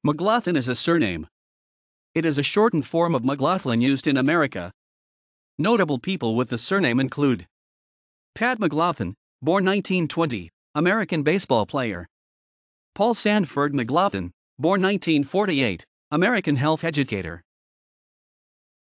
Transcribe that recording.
McGlothin is a surname. It is a shortened form of McGlothlin used in America. Notable people with the surname include Pat McGlothin, born 1920, American baseball player. Paul Sandford McGlothin, born 1948, American health educator.